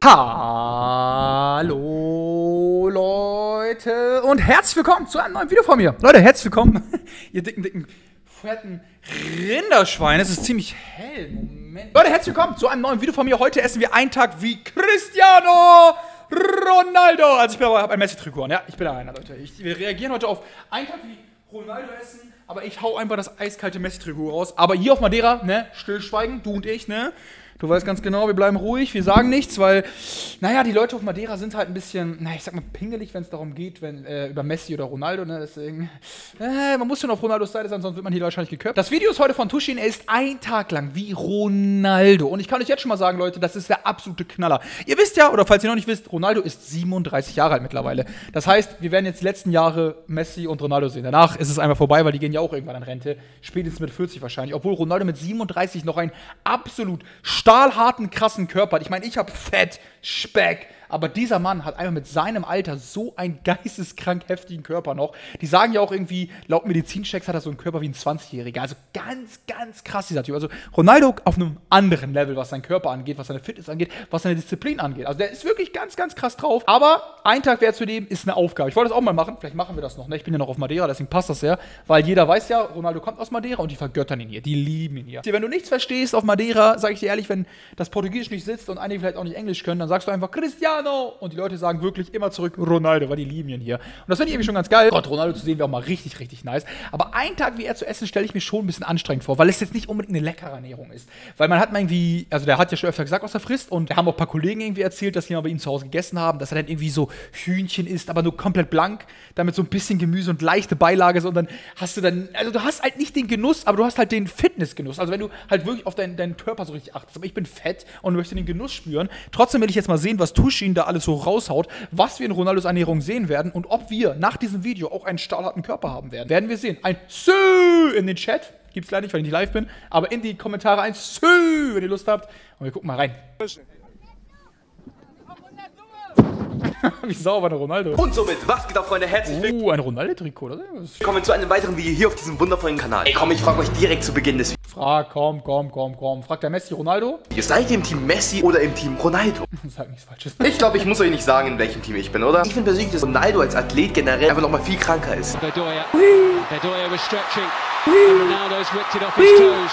Hallo Leute und herzlich willkommen zu einem neuen Video von mir. Leute, herzlich willkommen, ihr dicken, fetten Rinderschweine. Es ist ziemlich hell. Moment. Leute, herzlich willkommen zu einem neuen Video von mir. Heute essen wir einen Tag wie Cristiano Ronaldo. Also ich habe ein Messi-Trikot an, ja, ich bin da einer, Leute. Wir reagieren heute auf einen Tag wie Ronaldo essen, aber ich hau einfach das eiskalte Messi-Trikot raus. Aber hier auf Madeira, ne, stillschweigen, du und ich, ne. Du weißt ganz genau, wir bleiben ruhig, wir sagen nichts, weil, naja, die Leute auf Madeira sind halt ein bisschen, naja, ich sag mal, pingelig, wenn es darum geht, wenn, über Messi oder Ronaldo, ne, deswegen, man muss schon auf Ronaldos Seite sein, sonst wird man hier wahrscheinlich geköpft. Das Video ist heute von Tushin, er ist ein Tag lang wie Ronaldo und ich kann euch jetzt schon mal sagen, Leute, das ist der absolute Knaller. Ihr wisst ja, oder falls ihr noch nicht wisst, Ronaldo ist 37 Jahre alt mittlerweile. Das heißt, wir werden jetzt die letzten Jahre Messi und Ronaldo sehen. Danach ist es einfach vorbei, weil die gehen ja auch irgendwann in Rente, spätestens mit 40 wahrscheinlich, obwohl Ronaldo mit 37 noch einen absolut stahlharten, krassen Körper hat. Ich meine, ich habe Fett, Speck, aber dieser Mann hat einfach mit seinem Alter so einen geisteskrank heftigen Körper noch. Die sagen ja auch irgendwie, laut Medizinchecks hat er so einen Körper wie ein 20-Jähriger. Also ganz, ganz krass, dieser Typ. Also Ronaldo auf einem anderen Level, was seinen Körper angeht, was seine Fitness angeht, was seine Disziplin angeht. Also der ist wirklich ganz, ganz krass drauf. Aber ein Tag wert zu nehmen ist eine Aufgabe. Ich wollte das auch mal machen. Vielleicht machen wir das noch. Ne? Ich bin ja noch auf Madeira, deswegen passt das ja. Weil jeder weiß ja, Ronaldo kommt aus Madeira und die vergöttern ihn hier. Die lieben ihn hier. Wenn du nichts verstehst auf Madeira, sage ich dir ehrlich, wenn das Portugiesisch nicht sitzt und einige vielleicht auch nicht Englisch können, dann sagst du einfach Cristiano. Und die Leute sagen wirklich immer zurück Ronaldo, weil die lieben ihn hier. Und das finde ich irgendwie schon ganz geil. Gott, Ronaldo zu sehen wäre auch mal richtig, richtig nice. Aber einen Tag wie er zu essen, stelle ich mir schon ein bisschen anstrengend vor, weil es jetzt nicht unbedingt eine leckere Ernährung ist. Weil man hat mal irgendwie, also der hat ja schon öfter gesagt, was er frisst. Und da haben auch ein paar Kollegen irgendwie erzählt, dass die mal bei ihm zu Hause gegessen haben, dass er dann irgendwie so Hühnchen isst, aber nur komplett blank, damit so ein bisschen Gemüse und leichte Beilage, sondern hast du dann, also du hast halt nicht den Genuss, aber du hast halt den Fitnessgenuss. Also wenn du halt wirklich auf deinen Körper so richtig achtest. Aber ich bin fett und möchte den Genuss spüren. Trotzdem will ich jetzt mal sehen, was Tushin da alles so raushaut, was wir in Ronaldos Ernährung sehen werden und ob wir nach diesem Video auch einen stahlharten Körper haben werden. Werden wir sehen. Ein Sü in den Chat. Gibt's leider nicht, weil ich nicht live bin. Aber in die Kommentare ein Sü, wenn ihr Lust habt. Und wir gucken mal rein. Wie sauber der Ronaldo. Und somit, was geht ab, Freunde? Herzlich willkommen. Ein Ronaldo-Trikot, oder? Willkommen zu einem weiteren Video hier auf diesem wundervollen Kanal. Ey, komm, ich frage euch direkt zu Beginn des Videos. Komm. Fragt der Messi Ronaldo? Seid ihr im Team Messi oder im Team Ronaldo? Sag nichts Falsches. Ich glaube, ich muss euch nicht sagen, in welchem Team ich bin, oder? Ich finde persönlich, dass Ronaldo als Athlet generell einfach nochmal viel kranker ist. Bedoya was stretching. And Ronaldo's whipped it off his toes.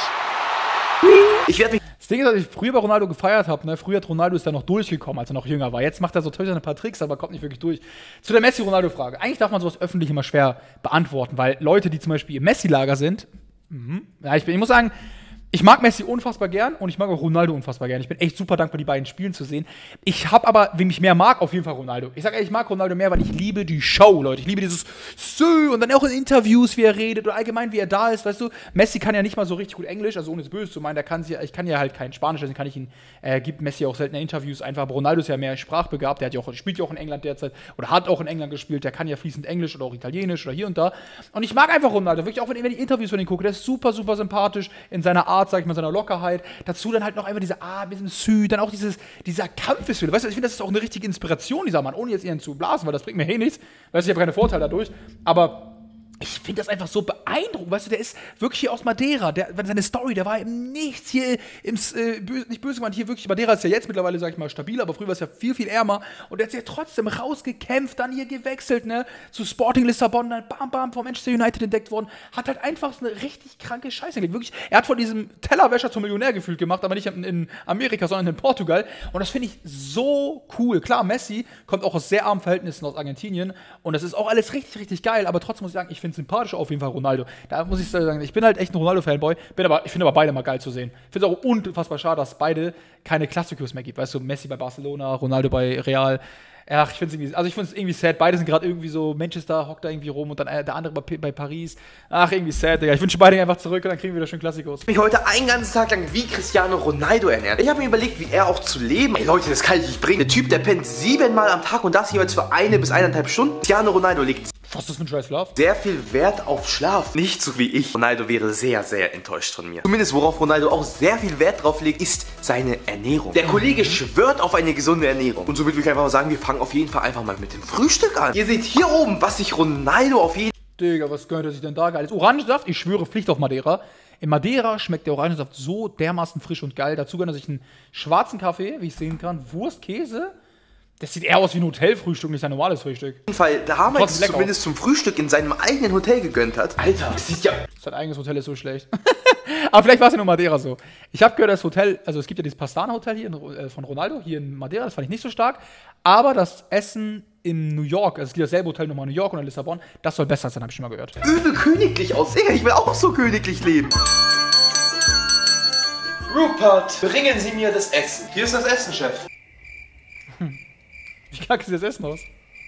Ich werde mich... Das Ding ist, dass ich früher bei Ronaldo gefeiert habe, ne? Früher hat Ronaldo ist da noch durchgekommen, als er noch jünger war. Jetzt macht er so toll ein paar Tricks, aber kommt nicht wirklich durch. Zu der Messi-Ronaldo-Frage. Eigentlich darf man sowas öffentlich immer schwer beantworten, weil Leute, die zum Beispiel im Messi-Lager sind, ja, ich muss sagen, ich mag Messi unfassbar gern und ich mag auch Ronaldo unfassbar gern. Ich bin echt super dankbar, die beiden spielen zu sehen. Ich habe aber, wem ich mehr mag, auf jeden Fall Ronaldo. Ich sage ehrlich, ich mag Ronaldo mehr, weil ich liebe die Show, Leute. Ich liebe dieses Sö und dann auch in Interviews, wie er redet oder allgemein, wie er da ist, weißt du. Messi kann ja nicht mal so richtig gut Englisch, also ohne es böse zu meinen, ich kann ja halt kein Spanisch, deswegen kann ich ihn, gibt Messi auch seltener Interviews einfach, aber Ronaldo ist ja mehr sprachbegabt, spielt ja auch in England derzeit oder hat auch in England gespielt, der kann ja fließend Englisch oder auch Italienisch oder hier und da. Und ich mag einfach Ronaldo, wirklich auch wenn ich Interviews von ihm gucke, der ist super, super sympathisch in seiner Art, sag ich mal, seiner Lockerheit. Dazu dann halt noch einfach diese ein bisschen Sü, dann auch dieser Kampfeswille. Weißt du, ich finde, das ist auch eine richtige Inspiration, dieser Mann, ohne jetzt ihn zu blasen, weil das bringt mir nichts. Weißt du, ich habe keine Vorteile dadurch. Aber ich finde das einfach so beeindruckend. Weißt du, der ist wirklich hier aus Madeira. Seine Story, der war eben nichts hier nicht böse gemeint, hier wirklich. Madeira ist ja jetzt mittlerweile, sag ich mal, stabil, aber früher war es ja viel, viel ärmer. Und der hat sich ja trotzdem rausgekämpft, dann hier gewechselt, ne, zu Sporting Lissabon, dann bam, vom Manchester United entdeckt worden. Hat halt einfach so eine richtig kranke Scheiße gelegt. Wirklich, er hat von diesem Tellerwäscher zum Millionär gefühlt gemacht, aber nicht in Amerika, sondern in Portugal. Und das finde ich so cool. Klar, Messi kommt auch aus sehr armen Verhältnissen aus Argentinien. Und das ist auch alles richtig, richtig geil. Aber trotzdem muss ich sagen, ich finde sympathischer auf jeden Fall Ronaldo. Da muss ich sagen, ich bin halt echt ein Ronaldo-Fanboy, ich finde aber beide mal geil zu sehen. Ich finde es auch unfassbar schade, dass es beide keine Klassikos mehr gibt. Weißt du, Messi bei Barcelona, Ronaldo bei Real. Ach, ich finde es irgendwie sad. Beide sind gerade irgendwie so, Manchester hockt da irgendwie rum und dann der andere bei Paris. Ach, irgendwie sad, Digga. Ich wünsche beide einfach zurück und dann kriegen wir wieder schön Klassikos. Ich mich heute einen ganzen Tag lang wie Cristiano Ronaldo ernährt. Ich habe mir überlegt, wie er auch zu leben. Ey Leute, das kann ich nicht bringen. Der Typ, der pennt 7-mal am Tag und das jeweils für 1 bis 1,5 Stunden. Cristiano Ronaldo legt Was ist das für ein scheiß Schlaf? sehr viel Wert auf Schlaf. Nicht so wie ich. Ronaldo wäre sehr, sehr enttäuscht von mir. Zumindest worauf Ronaldo auch sehr viel Wert drauf legt, ist seine Ernährung. Der Kollege schwört auf eine gesunde Ernährung. Und somit will ich einfach mal sagen, wir fangen auf jeden Fall einfach mal mit dem Frühstück an. Ihr seht hier oben, was sich Ronaldo auf jeden Digga, was gönnt er sich denn da? Geiles Orangensaft, ich schwöre, Pflicht auf Madeira. in Madeira schmeckt der Orangensaft so dermaßen frisch und geil. Dazu gönnt er sich einen schwarzen Kaffee, wie ich sehen kann, Wurst, Käse. Das sieht eher aus wie ein Hotelfrühstück, nicht ein normales Frühstück. Auf jeden Fall, da haben wir jetzt zumindest zum Frühstück in seinem eigenen Hotel gegönnt hat. Alter, das sieht ja... Sein eigenes Hotel ist so schlecht. Aber vielleicht war es ja nur Madeira so. Ich habe gehört, das Hotel, also es gibt ja dieses Pastana-Hotel hier von Ronaldo, hier in Madeira, das fand ich nicht so stark. Aber das Essen in New York, also es gibt dasselbe Hotel nochmal in New York und in Lissabon, das soll besser sein, habe ich schon mal gehört. Übel königlich aus. Digga, ich will auch so königlich leben. Rupert, bringen Sie mir das Essen. Hier ist das Essen, Chef. Wie kacke sieht das Essen aus?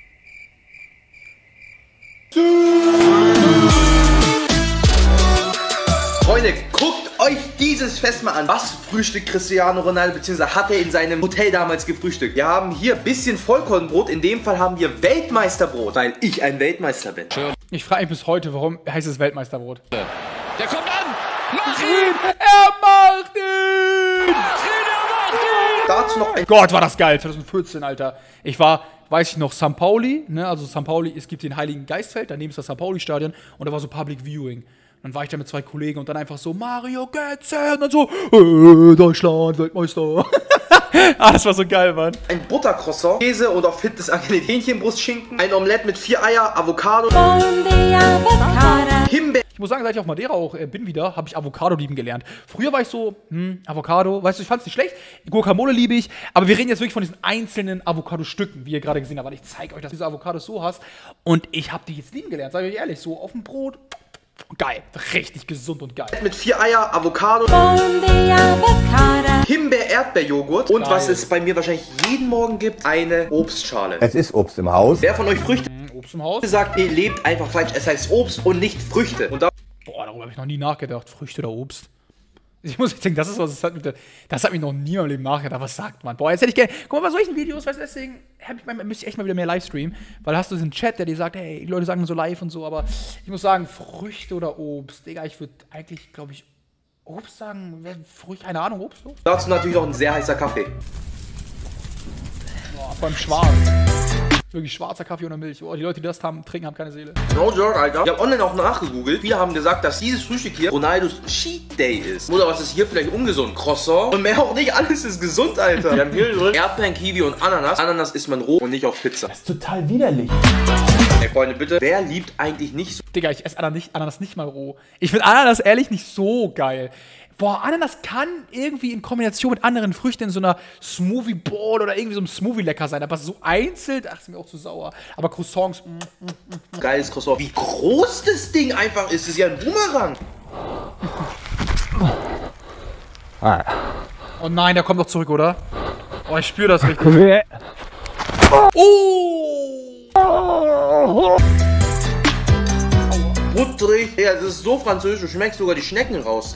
Freunde, guckt euch dieses Fest mal an. Was frühstückt Cristiano Ronaldo, beziehungsweise hat er in seinem Hotel damals gefrühstückt? Wir haben hier ein bisschen Vollkornbrot, in dem Fall haben wir Weltmeisterbrot, weil ich ein Weltmeister bin. Ich frage mich bis heute, warum heißt es Weltmeisterbrot? Der kommt an! Mach ihn! Er macht ihn! Dazu noch ein... Gott, war das geil, 2014, Alter. Ich war, weiß ich noch, St. Pauli, ne, also St. Pauli, es gibt den Heiligen Geistfeld, daneben ist das St. Pauli-Stadion und da war so Public Viewing. Dann war ich da mit 2 Kollegen und dann einfach so, Mario Götze und dann so, Deutschland, Weltmeister. Das war so geil, Mann. Ein Buttercroissant, Käse und auf Fit des angelegt Hähnchenbrustschinken, ein Omelett mit 4 Eier, Avocado, Himbeer. Ich muss sagen, seit ich auf Madeira auch bin wieder, habe ich Avocado lieben gelernt. Früher war ich so, Avocado, weißt du, ich fand es nicht schlecht. Guacamole liebe ich, aber wir reden jetzt wirklich von diesen einzelnen Avocado-Stücken, wie ihr gerade gesehen habt. Weil ich zeige euch, dass du diese Avocados so hast und ich habe die jetzt lieben gelernt, sage ich euch ehrlich, so auf dem Brot. Geil, richtig gesund und geil. Mit 4 Eier, Avocado, Himbeer-Erdbeerjoghurt und was es bei mir wahrscheinlich jeden Morgen gibt, eine Obstschale. Es ist Obst im Haus. Wer von euch Früchte Obst im Haus? sagt, ihr lebt einfach falsch. Es heißt Obst und nicht Früchte. Und da Boah, darüber habe ich noch nie nachgedacht. Früchte oder Obst. Ich muss jetzt denken, das ist was, das hat mich noch nie im Leben nachgedacht. Was sagt man? Boah, jetzt hätte ich gerne. Guck mal, bei solchen Videos, weißt du, deswegen müsste ich echt mal wieder mehr Livestreamen. Weil hast du diesen Chat, der dir sagt, hey, die Leute sagen so live und so, aber ich muss sagen, Früchte oder Obst. Digga, ich würde eigentlich, glaube ich, Obst sagen. Früchte, keine Ahnung, Obst? dazu natürlich noch ein sehr heißer Kaffee. Boah, vor allem schwarz. Wirklich schwarzer Kaffee ohne Milch. Oh, die Leute, die das trinken, haben keine Seele. No joke, Alter. Ich habe online auch nachgegoogelt. Viele haben gesagt, dass dieses Frühstück hier Ronaldos Cheat Day ist. Oder was ist hier vielleicht ungesund? Croissant und mehr auch nicht. Alles ist gesund, Alter. Wir haben hier drin Erdbeeren, Kiwi und Ananas. Ananas isst man roh und nicht auf Pizza. Das ist total widerlich. Ey, Freunde, bitte. Wer liebt eigentlich nicht so... Digga, ich esse Ananas nicht mal roh. Ich finde Ananas ehrlich nicht so geil. Boah, Ananas kann irgendwie in Kombination mit anderen Früchten in so einer Smoothie Bowl oder irgendwie so einem Smoothie lecker sein. Aber so einzeln, ach, ist mir auch zu sauer. Aber Croissants, Geiles Croissant. Wie groß das Ding einfach ist. Das ist ja ein Boomerang. Oh nein, der kommt doch zurück, oder? Oh, ich spüre das richtig. Komm her. Oh! Butterig. Ja, das ist so französisch. Du schmeckst sogar die Schnecken raus.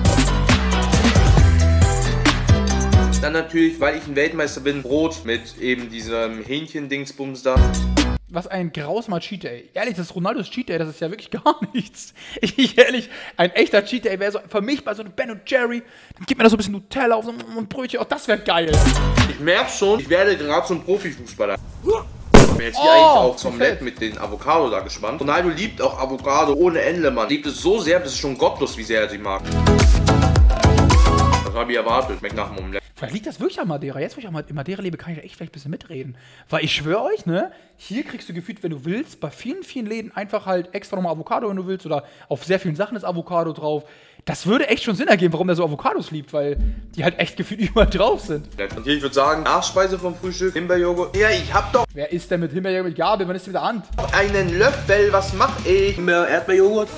Dann natürlich, weil ich ein Weltmeister bin, Brot mit eben diesem Hähnchen-Dingsbums da. Was ein grausamer Cheat Day. Ehrlich, das ist Ronaldos Cheat Day, das ist ja wirklich gar nichts. Ich ehrlich, ein echter Cheat Day wäre so für mich bei so einem Ben und Jerry. Dann gibt mir da so ein bisschen Nutella auf so ein Brötchen. Oh, das wäre geil. Ich merke schon, ich werde gerade zum Profifußballer. Ich bin jetzt hier eigentlich aufs Omelett mit den Avocado da gespannt. Ronaldo liebt auch Avocado ohne Ende, Mann. Liebt es so sehr, das ist schon gottlos, wie sehr er sie mag. Das habe ich erwartet, schmeckt nach dem Omelett. Vielleicht liegt das wirklich an Madeira. Jetzt, wo ich in Madeira lebe, kann ich da echt vielleicht ein bisschen mitreden. Weil ich schwöre euch, ne, hier kriegst du gefühlt, wenn du willst, bei vielen, vielen Läden einfach halt extra nochmal Avocado, wenn du willst, oder auf sehr vielen Sachen ist Avocado drauf. Das würde echt schon Sinn ergeben, warum der so Avocados liebt, weil die halt echt gefühlt überall drauf sind. Und hier, ich würde sagen, Nachspeise vom Frühstück, Himbeerjoghurt. Ja, ich hab doch Wer isst denn mit Himbeerjoghurt mit Gabel? Wann ist denn mit der Hand? einen Löffel. Was mach ich? Erdbeerjoghurt.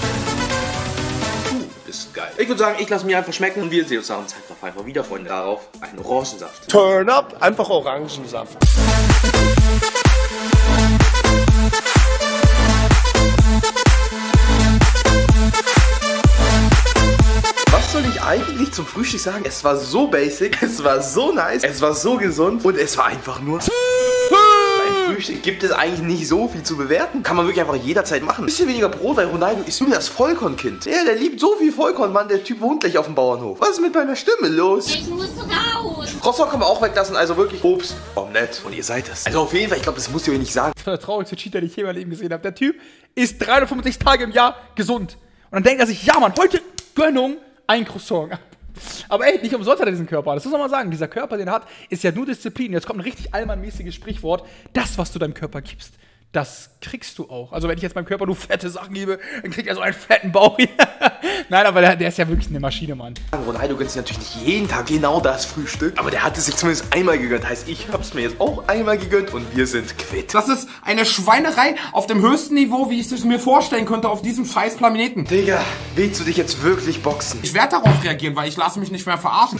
Ist geil. Ich würde sagen, ich lasse mir einfach schmecken und wir sehen uns am Zeitverlauf einfach wieder, Freunde. Darauf einen Orangensaft. Turn up, einfach Orangensaft. Was soll ich eigentlich zum Frühstück sagen? Es war so basic, es war so nice, es war so gesund und es war einfach nur... Beim Frühstück gibt es eigentlich nicht so viel zu bewerten. Kann man wirklich einfach jederzeit machen. Ein bisschen weniger Brot, weil Ronaldo ist nur das Vollkornkind. Ja, der liebt so viel Vollkorn, Mann. Der Typ wohnt gleich auf dem Bauernhof. Was ist mit meiner Stimme los? Ich muss raus. Croissant können wir auch weglassen, also wirklich Obst. Omelett. Und ihr seid es. Also auf jeden Fall, ich glaube, das musst ihr euch nicht sagen. Das war der traurigste Cheat, den ich je in meinem Leben gesehen habe. Der Typ ist 365 Tage im Jahr gesund. Und dann denkt er sich, ja Mann, heute Gönnung ein Croissant ab. Aber ey, nicht umsonst hat er diesen Körper. Das muss man mal sagen. Dieser Körper, den er hat, ist ja nur Disziplin. Jetzt kommt ein richtig allmannmäßiges Sprichwort. Das, was du deinem Körper gibst, das kriegst du auch. Also wenn ich jetzt meinem Körper nur fette Sachen gebe, dann kriegt er so einen fetten Bauch hier. Nein, aber der ist ja wirklich eine Maschine, Mann. Ronaldo gönnt sich natürlich nicht jeden Tag genau das Frühstück, aber der hat es sich zumindest einmal gegönnt. Heißt, ich hab's mir jetzt auch einmal gegönnt und wir sind quitt. Das ist eine Schweinerei auf dem höchsten Niveau, wie ich es mir vorstellen könnte auf diesem scheiß Planeten. Digga, willst du dich jetzt wirklich boxen? Ich werde darauf reagieren, weil ich lasse mich nicht mehr verarschen.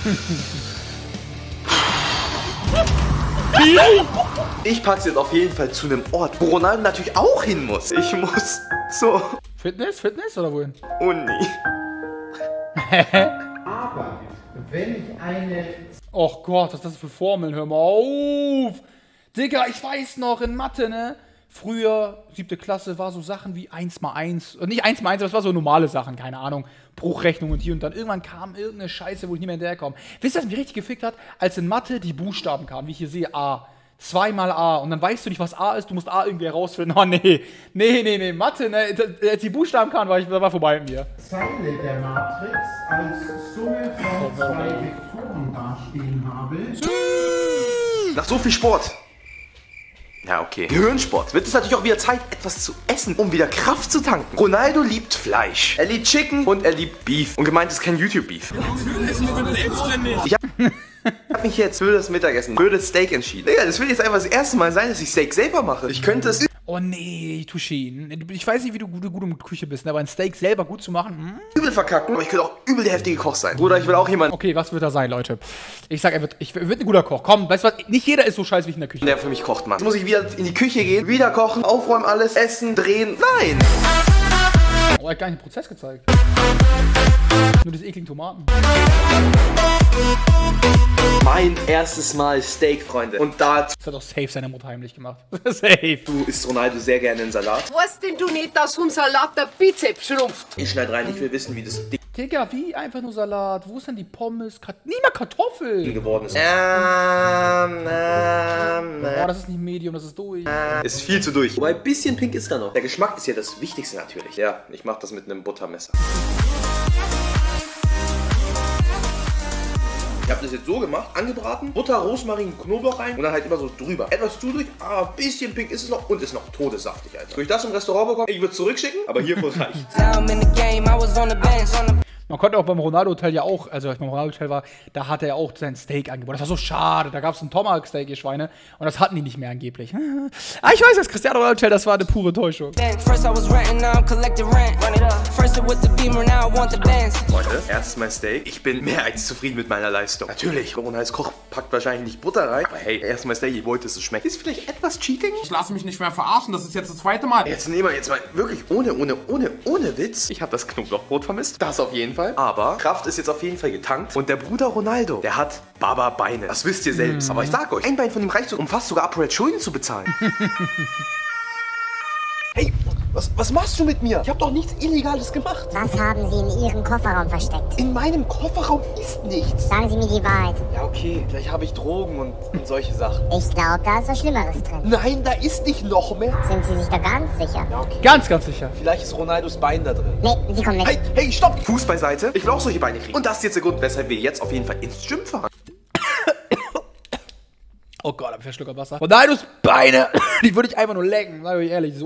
Ich pack's jetzt auf jeden Fall zu einem Ort, wo Ronaldo natürlich auch hin muss. Ich muss so... Fitness oder wohin? Uni. Aber wenn ich eine... Och Gott, was ist das für Formeln? Hör mal auf! Digga, ich weiß noch, in Mathe, ne? Früher, 7. Klasse, war so Sachen wie 1 mal 1. Nicht 1 mal 1, aber es war so normale Sachen, keine Ahnung. Bruchrechnung und hier und dann. Irgendwann kam irgendeine Scheiße, wo ich nicht mehr hinterherkomme. Wisst ihr, was mich richtig gefickt hat? Als in Mathe die Buchstaben kamen, wie ich hier sehe, A. 2 mal A. Und dann weißt du nicht, was A ist, du musst A irgendwie herausfinden. Oh nee. Mathe, ne? Als die Buchstaben kamen, war vorbei mit mir. Zeile der Matrix als Summe von 2 Vektoren dastehen habe. Nach so viel Sport. Ja, okay. Gehirnsport. Wird es natürlich auch wieder Zeit, etwas zu essen, um wieder Kraft zu tanken. Ronaldo liebt Fleisch. Er liebt Chicken und er liebt Beef. Und gemeint ist kein YouTube-Beef. Ich hab mich jetzt für das Mittagessen, für das Steak entschieden. Digga, das will jetzt einfach das erste Mal sein, dass ich Steak selber mache. Ich könnte es... Oh nee, Tushin. Ich weiß nicht, wie du gut in Küche bist, aber ein Steak selber gut zu machen, übel verkacken, aber ich könnte auch übel der heftige Koch sein. Bruder, ich will auch jemanden... Okay, was wird er sein, Leute? Ich sag, er wird ein guter Koch. Komm, weißt du was? Nicht jeder ist so scheiße wie ich in der Küche. Der für mich kocht, Mann. Jetzt muss ich wieder in die Küche gehen, wieder kochen, aufräumen alles, essen, drehen. Nein! Oh, er hat gar nicht den Prozess gezeigt. Nur diese ekligen Tomaten. Mein erstes Mal Steak, Freunde. Und dazu Das hat doch safe seine Mutter heimlich gemacht. Safe. isst Ronaldo sehr gerne einen Salat. Weißt denn du nicht, dass vom Salat der Bizeps schrumpft? Ich schneide rein, ich will wissen, wie das Ding Digga, wie einfach nur Salat? Wo ist denn die Pommes? Nie mal Kartoffeln. geworden ist. Oh, das ist nicht Medium, das ist durch. Ist viel zu durch. Wobei, ein bisschen pink ist da noch. Der Geschmack ist ja das Wichtigste natürlich. Ja, ich mache das mit einem Buttermesser. Ich habe das jetzt so gemacht, angebraten, Butter, Rosmarin, Knoblauch rein und dann halt immer so drüber. Etwas zu durch, aber ein bisschen pink ist es noch und ist noch todessaftig, Alter. Soll ich das im Restaurant bekommen? Ich würde es zurückschicken, aber hiervon reicht. Man konnte auch beim Ronaldo-Hotel ja auch, also als ich beim Ronaldo-Hotel war, da hat er ja auch sein Steak angeboten. Das war so schade, da gab es ein Tomahawk-Steak, ihr Schweine, und das hatten die nicht mehr angeblich. Ich weiß, das Cristiano Ronaldo-Hotel, das war eine pure Täuschung. Leute, erstes Mal Steak. Ich bin mehr als zufrieden mit meiner Leistung. Natürlich, Ronaldo als Koch packt wahrscheinlich nicht Butter rein, aber hey, erstes Mal Steak, ich wollte, dass es schmeckt. Ist vielleicht etwas cheating? Ich lasse mich nicht mehr verarschen, das ist jetzt das 2. Mal. Jetzt nehmen wir jetzt mal wirklich ohne Witz. Ich habe das Knoblauchbrot vermisst. Das auf jeden Fall. Aber Kraft ist jetzt auf jeden Fall getankt. Und der Bruder Ronaldo, der hat Baba-Beine. Das wisst ihr selbst. Aber ich sag euch, ein Bein von ihm reicht so, um fast sogar ApoRed Schulden zu bezahlen. Hey, was machst du mit mir? Ich habe doch nichts Illegales gemacht. Was haben Sie in Ihrem Kofferraum versteckt? In meinem Kofferraum ist nichts. Sagen Sie mir die Wahrheit. Ja, okay. Vielleicht habe ich Drogen und solche Sachen. Ich glaube, da ist was Schlimmeres drin. Nein, da ist nicht noch mehr. Sind Sie sich da ganz sicher? Ja, okay. Ganz, ganz sicher. Vielleicht ist Ronaldos Bein da drin. Nee, Sie kommen mit. Hey, stopp! Fuß beiseite. Ich will auch solche Beine kriegen. Und das ist jetzt der Grund, weshalb wir jetzt auf jeden Fall ins Gym fahren. Oh Gott, hab ich verschluckt Wasser. Ronaldos Beine, die würde ich einfach nur lecken, sag ich ehrlich.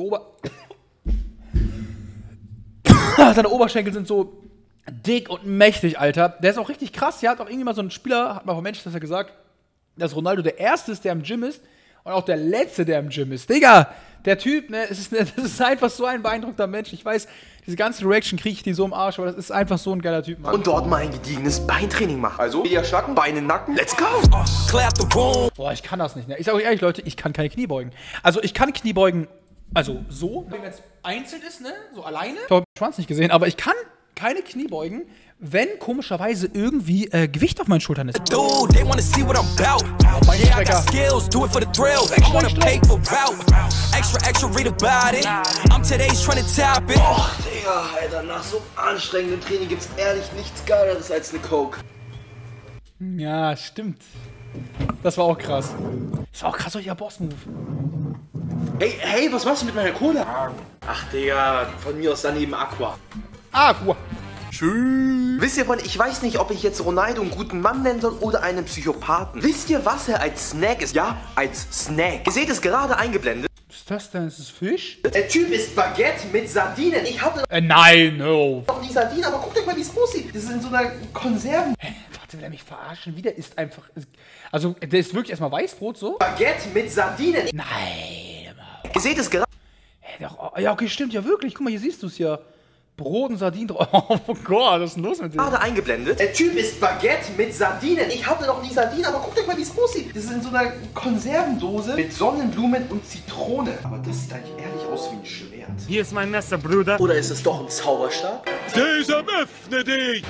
Seine Oberschenkel sind so dick und mächtig, Alter. Der ist auch richtig krass. Ja, hat auch irgendwie mal so ein Spieler, hat mal von Manchester gesagt, dass Ronaldo der Erste ist, der im Gym ist und auch der Letzte, der im Gym ist. Digga, der Typ, ne, das ist einfach so ein beeindruckender Mensch. Ich weiß, diese ganze Reaction kriege ich die so im Arsch, aber das ist einfach so ein geiler Typ, Mann. Und dort mal ein gediegenes Beintraining machen. Also, wieder Schlacken, Beine, Nacken, let's go! Boah, ich kann das nicht, ne. Ich sag euch ehrlich, Leute, ich kann keine Kniebeugen. Also, ich kann Kniebeugen, also so, wenn man jetzt einzeln ist, ne, so alleine. Ich habe den Schwanz nicht gesehen, aber ich kann keine Kniebeugen, wenn komischerweise irgendwie Gewicht auf meinen Schultern ist. Dude, they wanna see what I'm about. Yeah, I got skills, do it for the thrill. I wanna pay for route. Extra, read about it. I'm today's trying to top it. Och, Digga, Alter, nach so anstrengendem Training gibt's ehrlich nichts Geileres als eine Coke. Ja, stimmt. Das war auch krass. Das war auch krass, solcher Boss-Move. Hey, was machst du mit meiner Cola? Ach, Digga, von mir aus daneben Aqua. Aqua. Tschüss. Wisst ihr, Freunde, ich weiß nicht, ob ich jetzt Ronaldo einen guten Mann nennen soll oder einen Psychopathen. Wisst ihr, was er als Snack ist? Ja, als Snack. Ihr seht es gerade eingeblendet. Was ist das denn? Ist das Fisch? Der Typ ist Baguette mit Sardinen. Ich hatte Nein, no. noch nie Sardinen, aber guckt euch mal, wie es aussieht. Das ist in so einer Konserven. Warte, will er mich verarschen? Wieder ist einfach... Also, der ist wirklich erstmal Weißbrot, so? Baguette mit Sardinen. Nein. Ihr seht es gerade. Ja, okay, stimmt, ja wirklich. Guck mal, hier siehst du es ja. Brot und Sardinen drauf. Oh Gott, was ist denn los mit dir? Gerade eingeblendet. Der Typ ist Baguette mit Sardinen. Ich hatte noch nie Sardinen, aber guckt euch mal, wie es aussieht. Das ist in so einer Konservendose mit Sonnenblumen und Zitrone. Aber das sieht eigentlich ehrlich aus wie ein Schwert. Hier ist mein Messer, Bruder. Oder ist es doch ein Zauberstab? Sesam, öffne dich!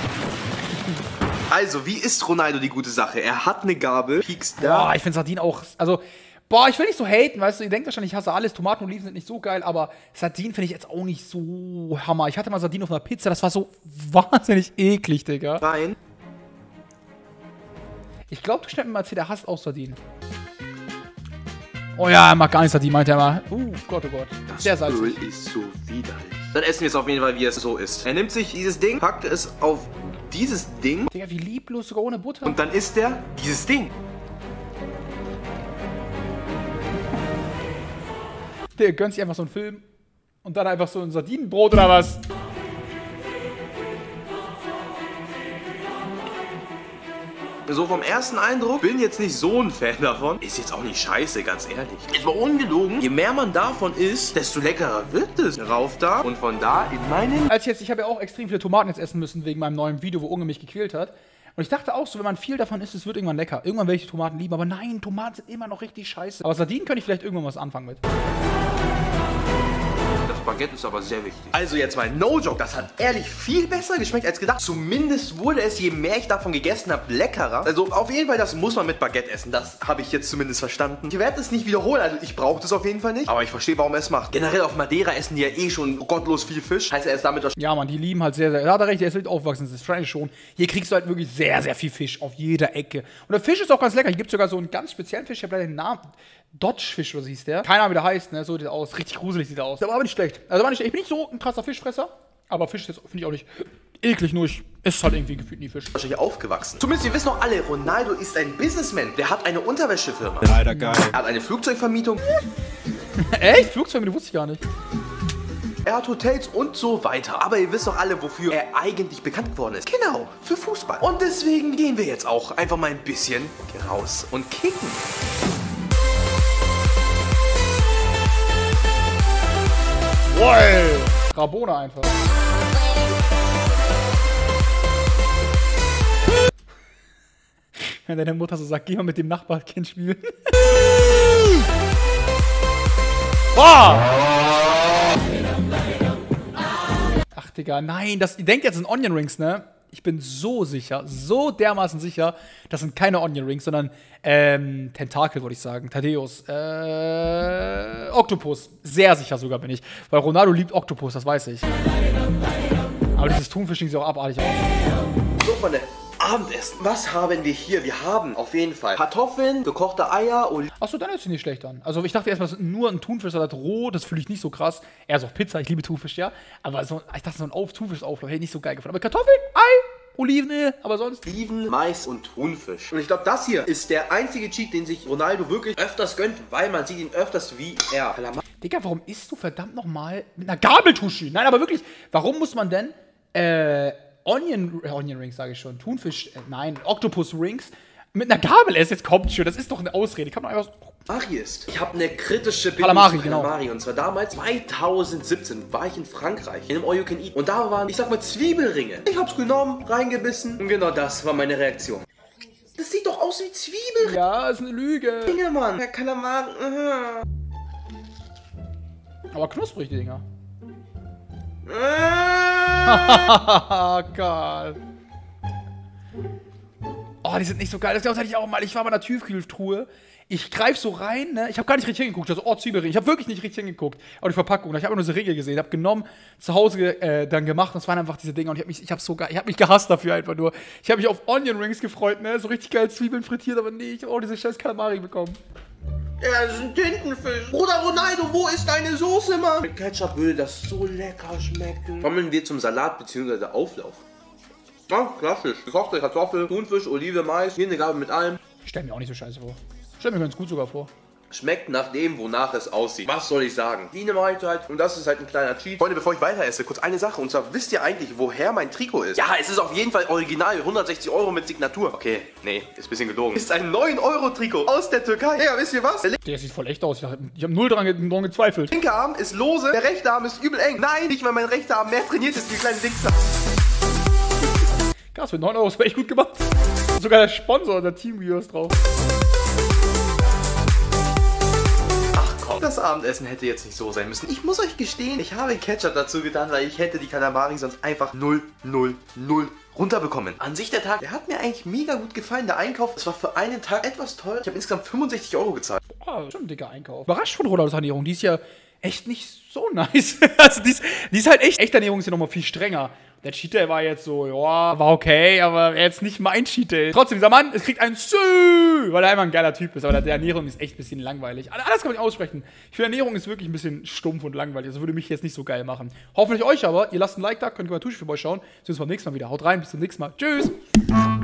Also, wie isst Ronaldo die gute Sache? Er hat eine Gabel, piekst da. Boah, ich finde Sardinen auch... Also, boah, ich will nicht so haten, weißt du, ihr denkt wahrscheinlich, ich hasse alles, Tomaten und Oliven sind nicht so geil, aber Sardinen finde ich jetzt auch nicht so Hammer. Ich hatte mal Sardinen auf einer Pizza, das war so wahnsinnig eklig, Digga. Rein. Ich glaube, du schnell mir mal erzählt, er hasst auch Sardinen. Oh ja, er mag gar nicht Sardinen, meint er mal. Gott, oh Gott. Das Sehr salzig. Öl ist so widerlich. Dann essen wir es auf jeden Fall, wie es so ist. Er nimmt sich dieses Ding, packt es auf dieses Ding. Digga, wie lieblos, sogar ohne Butter. Und dann isst er dieses Ding. Der gönnt sich einfach so einen Film und dann einfach so ein Sardinenbrot oder was? So vom ersten Eindruck, bin jetzt nicht so ein Fan davon. Ist jetzt auch nicht scheiße, ganz ehrlich. Ist mal ungelogen. Je mehr man davon isst, desto leckerer wird es. Rauf da und von da in meinen... Ich habe ja auch extrem viele Tomaten jetzt essen müssen wegen meinem neuen Video, wo Unge mich gequält hat. Und ich dachte auch so, wenn man viel davon isst, es wird irgendwann lecker. Irgendwann werde ich die Tomaten lieben, aber nein, Tomaten sind immer noch richtig scheiße. Aber Sardinen könnte ich vielleicht irgendwann was anfangen mit. Das Baguette ist aber sehr wichtig. Also jetzt mal no joke, das hat ehrlich viel besser geschmeckt als gedacht. Zumindest wurde es, je mehr ich davon gegessen habe, leckerer. Also auf jeden Fall, das muss man mit Baguette essen. Das habe ich jetzt zumindest verstanden. Ich werde es nicht wiederholen, also ich brauche das auf jeden Fall nicht. Aber ich verstehe, warum er es macht. Generell auf Madeira essen die ja eh schon gottlos viel Fisch. Heißt er ist damit wahrscheinlich... Ja, Mann, die lieben halt sehr, sehr... Da hat er recht, der ist halt aufgewachsen, das ist wahrscheinlich schon. Hier kriegst du halt wirklich sehr, sehr viel Fisch auf jeder Ecke. Und der Fisch ist auch ganz lecker. Hier gibt es sogar so einen ganz speziellen Fisch, ich habe leider den Namen... Dodge-Fisch oder so hieß der. Keine Ahnung, wie der heißt, ne? So sieht der aus. Richtig gruselig sieht der aus. Der war aber nicht schlecht. Also war nicht, ich bin nicht so ein krasser Fischfresser, aber Fisch finde ich auch nicht eklig, nur ich esse halt irgendwie gefühlt nie Fisch. Wahrscheinlich aufgewachsen. Zumindest, wir wissen doch alle, Ronaldo ist ein Businessman. Der hat eine Unterwäschefirma. Leider geil. Er hat eine Flugzeugvermietung. Echt? Flugzeugvermietung wusste ich gar nicht. Er hat Hotels und so weiter. Aber ihr wisst doch alle, wofür er eigentlich bekannt geworden ist. Genau, für Fußball. Und deswegen gehen wir jetzt auch einfach mal ein bisschen raus und kicken. Wow. Rabona einfach. Wenn deine Mutter so sagt, geh mal mit dem Nachbarkind spielen. Boah! Ach, Digga, nein, ihr denkt jetzt sind Onion Rings, ne? Ich bin so sicher, so dermaßen sicher, das sind keine Onion Rings, sondern Tentakel, würde ich sagen. Thaddeus. Oktopus. Sehr sicher sogar bin ich. Weil Ronaldo liebt Oktopus, das weiß ich. Aber dieses Thunfischding sieht auch abartig aus. So, Freunde, Abendessen. Was haben wir hier? Wir haben auf jeden Fall Kartoffeln, gekochte Eier, Oliven. Achso, dann ist es nicht schlecht an. Also ich dachte erstmal, es ist nur ein Thunfischsalat roh, das fühle ich nicht so krass. Eher so auf Pizza, ich liebe Thunfisch, ja. Aber so, ich dachte, so ein Thunfischauflauf hätte ich nicht so geil gefunden. Aber Kartoffeln, Ei, Oliven, aber sonst... Oliven, Mais und Thunfisch. Und ich glaube, das hier ist der einzige Cheat, den sich Ronaldo wirklich öfters gönnt, weil man sieht ihn öfters wie er. Digga, warum isst du verdammt nochmal mit einer Gabeltusche? Nein, aber wirklich, warum muss man denn, Onion Rings, sage ich schon, Thunfisch, nein, Octopus Rings mit einer Gabel essen? Jetzt kommt schon, das ist doch eine Ausrede. Kann man einfach so... Kalamari ist. Ich habe eine kritische Bindung Kalamari, zu genau. Kalamari. Und zwar damals, 2017, war ich in Frankreich, in einem All You Can Eat. Und da waren, ich sag mal, Zwiebelringe. Ich hab's genommen, reingebissen. Und genau das war meine Reaktion. Das sieht doch aus wie Zwiebelringe. Ja, ist eine Lüge. Dinge, Mann. Der Kalamari. Aber knusprig, die Dinger. Geil. Oh, die sind nicht so geil. Das hatte ich auch mal. Ich war bei einer Tiefkühltruhe. Ich greife so rein, ne? Ich habe gar nicht richtig hingeguckt. Also, oh, Zwiebelring. Ich habe wirklich nicht richtig hingeguckt. Aber die Verpackung. Ich habe nur so Regel gesehen. Ich habe genommen, zu Hause dann gemacht. Das waren einfach diese Dinger. Und ich habe mich gehasst dafür einfach nur. Ich habe mich auf Onion Rings gefreut, ne? So richtig geil Zwiebeln frittiert. Aber nee, ich habe auch diese scheiß Kalamari bekommen. Er ist ein Tintenfisch. Bruder Ronaldo, wo ist deine Soße, Mann? Mit Ketchup würde das so lecker schmecken. Kommen wir zum Salat bzw. Auflauf. Ja, klassisch. Gekochte Kartoffel, Thunfisch, Olive, Mais. Hier eine Gabel mit allem. Stell mir auch nicht so scheiße vor. Stell mir ganz gut sogar vor. Schmeckt nach dem, wonach es aussieht. Was soll ich sagen? Wie eine Mahlzeit. Und das ist halt ein kleiner Cheat. Freunde, bevor ich weiter esse, kurz eine Sache. Und zwar, wisst ihr eigentlich, woher mein Trikot ist? Ja, es ist auf jeden Fall original. 160 € mit Signatur. Okay, nee, ist ein bisschen gelogen. Ist ein 9-Euro-Trikot aus der Türkei. Ja, wisst ihr was? Der sieht voll echt aus. Ich habe null dran gezweifelt. Der linke Arm ist lose, der rechte Arm ist übel eng. Nein, nicht weil mein rechter Arm mehr trainiert ist, wie kleine Wichser. Krass, für 9 € ist echt gut gemacht. Sogar der Sponsor der Teamvideos drauf. Das Abendessen hätte jetzt nicht so sein müssen. Ich muss euch gestehen, ich habe Ketchup dazu getan, weil ich hätte die Kalamari sonst einfach 0 runterbekommen. An sich der Tag, der hat mir eigentlich mega gut gefallen. Der Einkauf, das war für einen Tag etwas teuer. Ich habe insgesamt 65 € gezahlt. Boah, schon ein dicker Einkauf. Überrascht von Ronaldos Ernährung. Die ist ja echt nicht so nice. Also die ist halt echt. Echte Ernährung ist ja nochmal viel strenger. Der Cheat Day war jetzt so, ja, war okay, aber jetzt nicht mein Cheat Day. Trotzdem, dieser Mann, es kriegt ein Sü, weil er einfach ein geiler Typ ist. Aber der Ernährung ist echt ein bisschen langweilig. Alles kann man nicht aussprechen. Ich finde, Ernährung ist wirklich ein bisschen stumpf und langweilig. Das würde mich jetzt nicht so geil machen. Hoffentlich euch aber. Ihr lasst ein Like da, könnt ihr mal Tusche für euch schauen. Sehen uns beim nächsten Mal wieder. Haut rein, bis zum nächsten Mal. Tschüss.